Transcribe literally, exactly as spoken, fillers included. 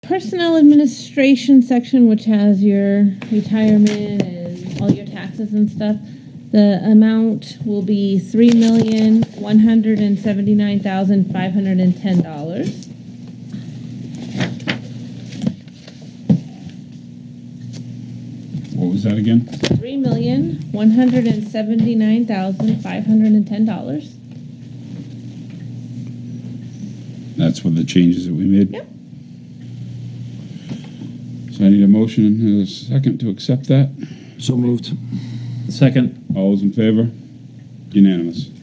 personnel administration section, which has your retirement and all your taxes and stuff, the amount will be three million one hundred and seventy nine thousand five hundred and ten dollars. What was that again? Three million one hundred and seventy nine thousand five hundred and ten dollars. That's with the changes that we made? Yep. So I need a motion and a second to accept that. So moved. Second. All those in favor? Unanimous.